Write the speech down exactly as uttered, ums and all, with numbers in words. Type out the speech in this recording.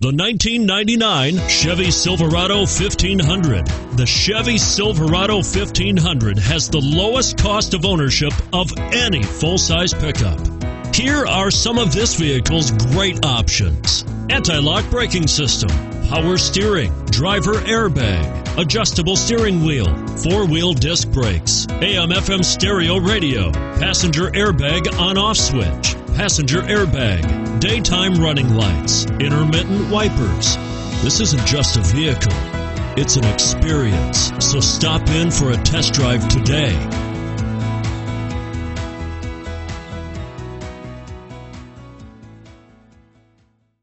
The nineteen ninety-nine Chevy Silverado fifteen hundred. The Chevy Silverado fifteen hundred has the lowest cost of ownership of any full-size pickup. Here are some of this vehicle's great options: anti-lock braking system, power steering, driver airbag, adjustable steering wheel, four-wheel disc brakes, A M F M stereo radio, passenger airbag on-off switch, passenger airbag, daytime running lights, intermittent wipers. This isn't just a vehicle, it's an experience. So stop in for a test drive today.